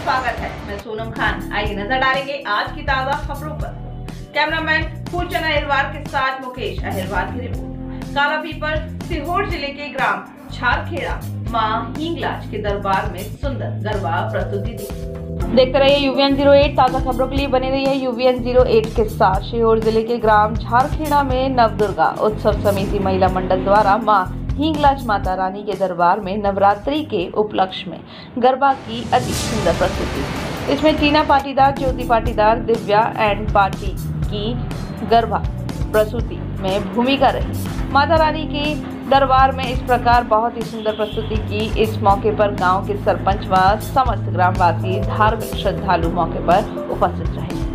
स्वागत है। मैं सोनम खान। आइए नजर डालेंगे आज की ताजा खबरों पर। कैमरामैन फूलचंद अहिरवार के साथ मुकेश अहिरवार की रिपोर्ट। काला पीपल सीहोर जिले के ग्राम झारखेड़ा मां हिंगलाज के दरबार में सुंदर गरबा प्रस्तुति दी। देखते रहिए यूवीएन 08 ताजा खबरों के लिए बने रहिए यूवीएन 08 के साथ। सीहोर जिले के ग्राम झारखेड़ा में नवदुर्गा उत्सव समिति महिला मंडल द्वारा मां हिंगलाज माता रानी के दरबार में नवरात्रि के उपलक्ष्य में गरबा की अति सुंदर प्रस्तुति। इसमें टीना पाटीदार, ज्योति पाटीदार, दिव्या एंड पाटी की गरबा प्रस्तुति में भूमिका रही। माता रानी के दरबार में इस प्रकार बहुत ही सुंदर प्रस्तुति की। इस मौके पर गांव के सरपंच व समस्त ग्रामवासी धार्मिक श्रद्धालु मौके पर उपस्थित रहे।